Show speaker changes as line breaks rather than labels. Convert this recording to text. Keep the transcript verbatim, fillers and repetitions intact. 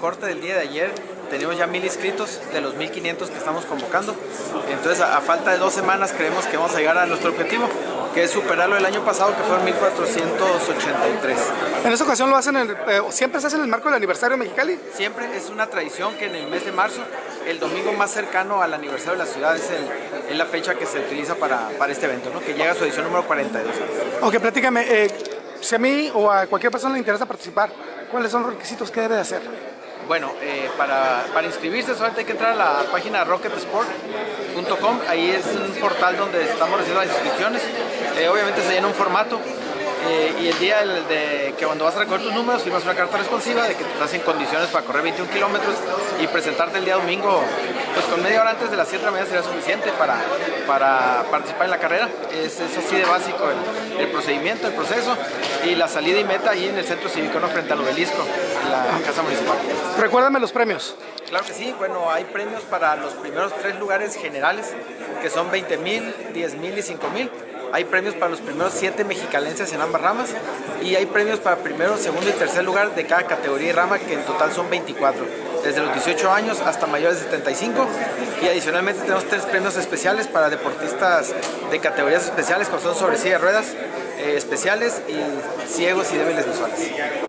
corte del día de ayer tenemos ya mil inscritos de los mil quinientos que estamos convocando. Entonces, a, a falta de dos semanas creemos que vamos a llegar a nuestro objetivo, que es superarlo el año pasado, que fueron mil cuatrocientos ochenta y tres.
En esta ocasión lo hacen, el, eh, ¿siempre se hace en el marco del aniversario de Mexicali?
Siempre es una tradición que en el mes de marzo, el domingo más cercano al aniversario de la ciudad, es, el, es la fecha que se utiliza para, para este evento, ¿no? Que llega a su edición número cuarenta y dos.
Ok, platícame, eh, si a mí o a cualquier persona le interesa participar, ¿cuáles son los requisitos que debe de hacer?
Bueno, eh, para, para inscribirse solamente hay que entrar a la página rocket sport punto com. Ahí es un portal donde estamos recibiendo las inscripciones. Eh, obviamente se llena un formato eh, y el día de, de que cuando vas a recoger tus números firmas una carta responsiva de que estás en condiciones para correr veintiún kilómetros y presentarte el día domingo pues con media hora antes de las siete de la mañana sería suficiente para, para participar en la carrera. Es, es así de básico el, el procedimiento, el proceso, y la salida y meta ahí en el Centro Cívico, ¿no? Frente al obelisco, en la Casa Municipal.
Recuérdame los premios.
Claro que sí, bueno, hay premios para los primeros tres lugares generales, que son veinte mil, diez mil y cinco mil. Hay premios para los primeros siete mexicalenses en ambas ramas, y hay premios para primero, segundo y tercer lugar de cada categoría y rama, que en total son veinticuatro, desde los dieciocho años hasta mayores de setenta y cinco, y adicionalmente tenemos tres premios especiales para deportistas de categorías especiales, como son sobre silla de ruedas eh, especiales y ciegos y débiles visuales.